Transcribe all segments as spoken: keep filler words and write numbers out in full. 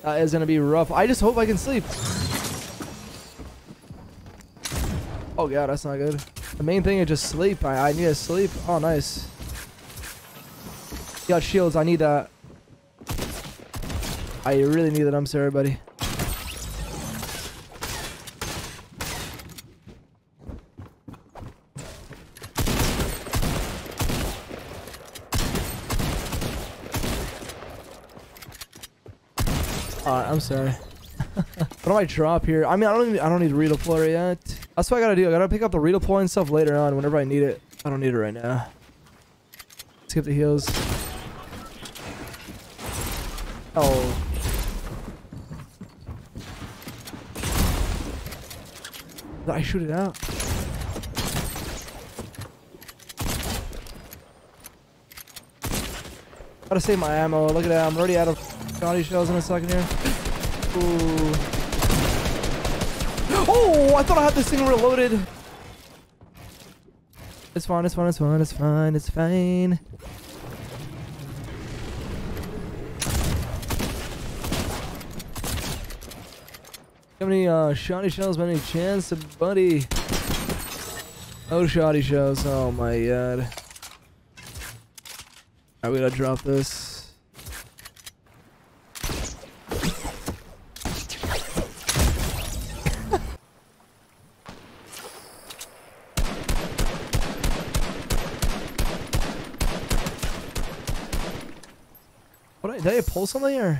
That is gonna be rough. I just hope I can sleep. Oh god, that's not good. The main thing is just sleep. I, I need to sleep. Oh, nice. You got shields. I need that. I really need that. I'm sorry, buddy. Alright, I'm sorry. What do I drop here? I mean, I don't even, I don't need a redeployer yet. That's what I gotta do. I gotta pick up the redeploy and stuff later on whenever I need it. I don't need it right now. Skip the heals. Oh. Did I shoot it out? Gotta save my ammo. Look at that. I'm already out of body shells in a second here. Ooh. Oh, I thought I had this thing reloaded. It's fine, it's fine, it's fine, it's fine, it's fine. How many uh, shoddy shells by any chance, buddy? Oh, shoddy shells. Oh my god. Alright, we gotta drop this. What, did I pull something or?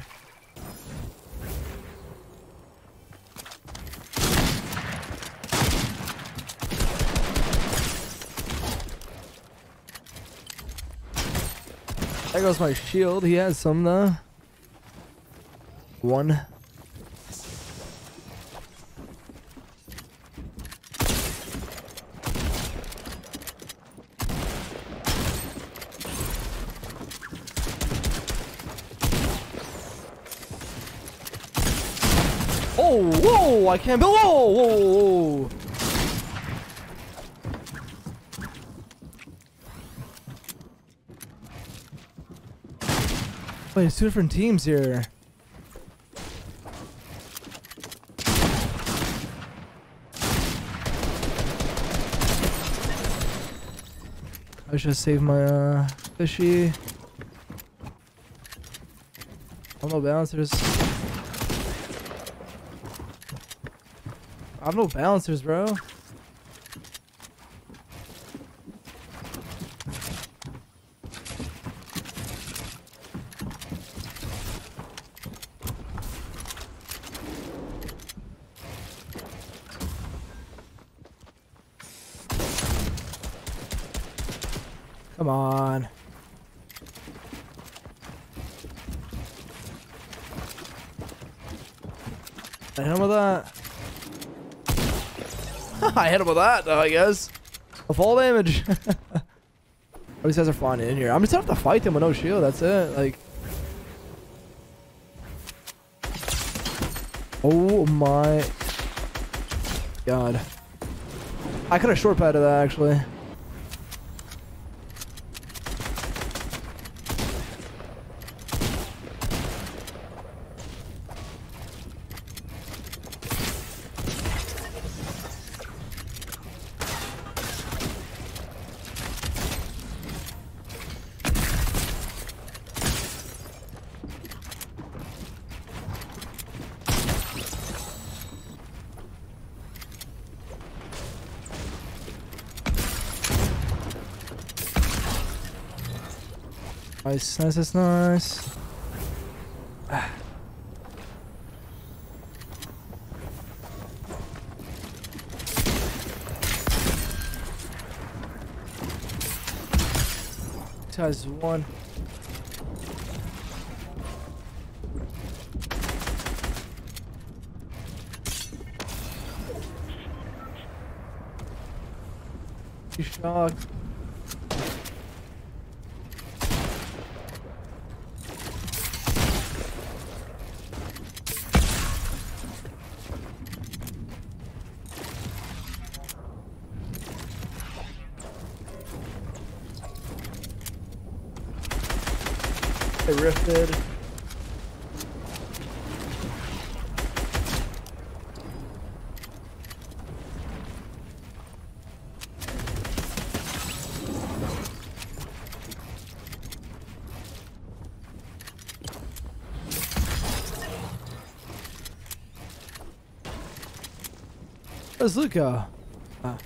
There goes my shield. He has some though. One. Oh, whoa! I can't build. Whoa, whoa, whoa! Wait, it's two different teams here. I should save my uh, fishy. Oh no bouncers. I have no bouncers, bro. Come on. I hit him with that. I hit him with that, though, I guess. A fall damage. Oh, these guys are flying in here. I'm just gonna have to fight them with no shield. That's it. Like. Oh my god. I could have short padded that actually. Nice, nice, nice, nice. Ah. This guy's one. He's shocked. They rifted. Where's Luca? Oh.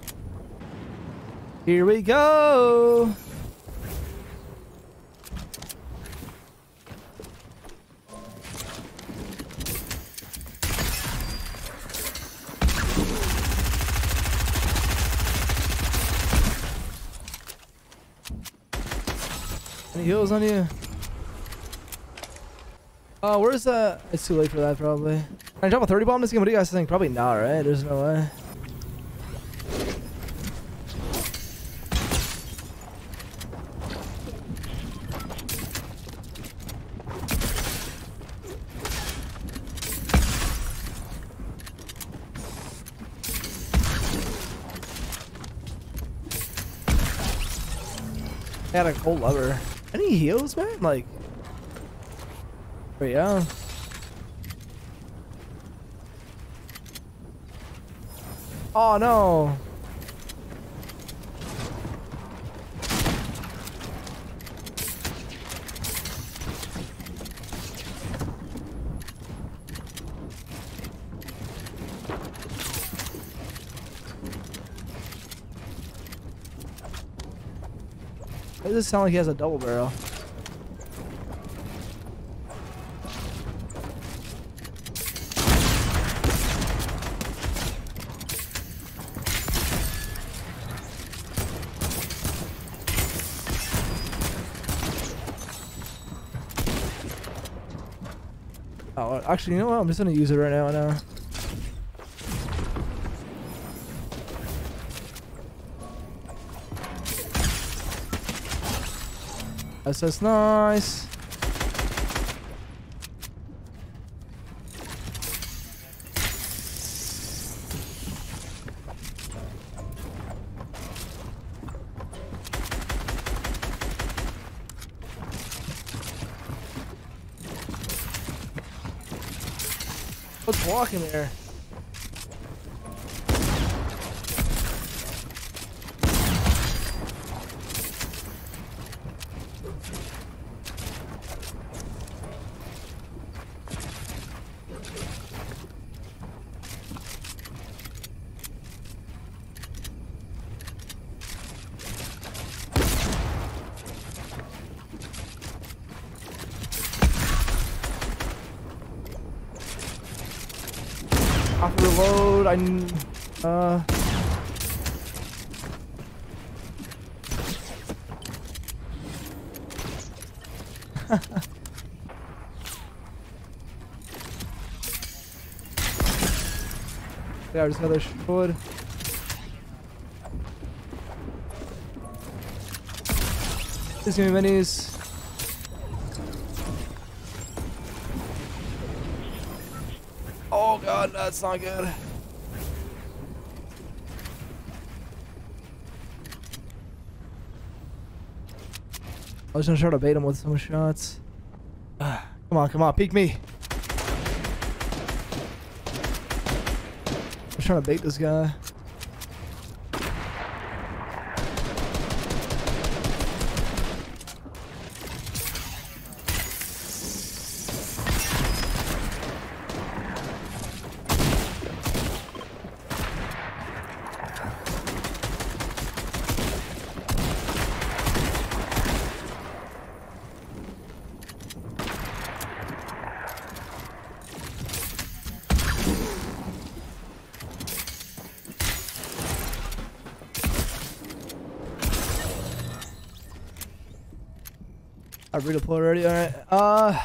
Here we go. Any heals on you? Oh, where's that? It's too late for that, probably. Can I drop a thirty bomb this game? What do you guys think? Probably not, right? There's no way. I got a cold lever. Any heals, man? Like, wait, yeah. Oh no. Why does it sound like he has a double barrel? Oh, actually, you know what? I'm just gonna use it right now. Now. That's just nice. What's walking there? Off reload. I uh. Yeah, just another sword. Please give me minis. Oh god, that's not good. I was gonna try to bait him with some shots. Uh, come on, come on, peek me. I was trying to bait this guy. I redeployed already. All right. Uh.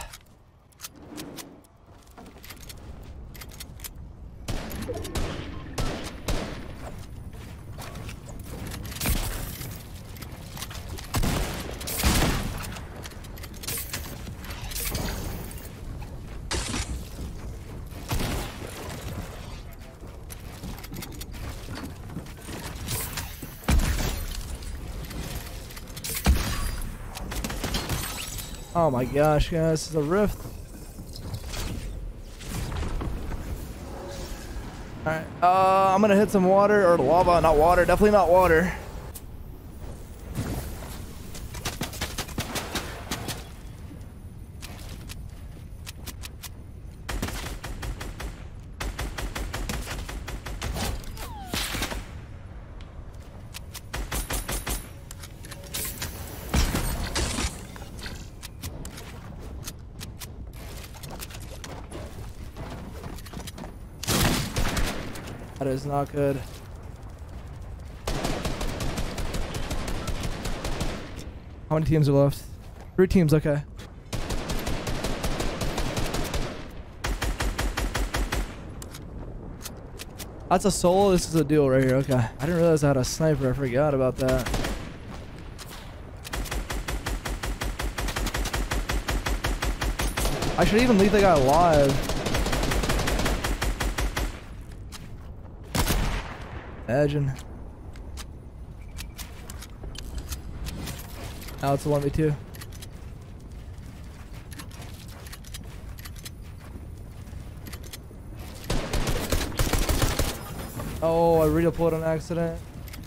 Oh my gosh, guys, this is a rift. Alright, uh, I'm gonna hit some water, or lava, not water, definitely not water. That is not good. How many teams are left? Three teams, okay. That's a solo, this is a duel right here, okay. I didn't realize I had a sniper, I forgot about that. I should even leave the guy alive. Imagine. Now it's a one v two. Oh, I redeployed on accident.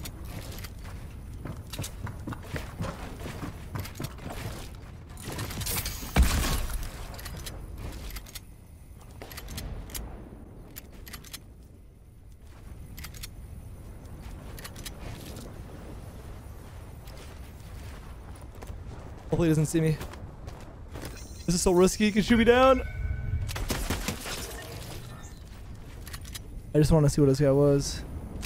Hopefully he doesn't see me. This is so risky, he can shoot me down. I just want to see what this guy was.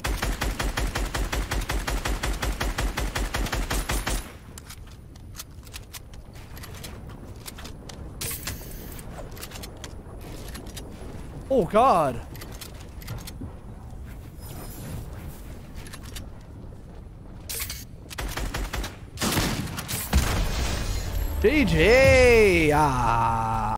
Oh God. G G! Ah.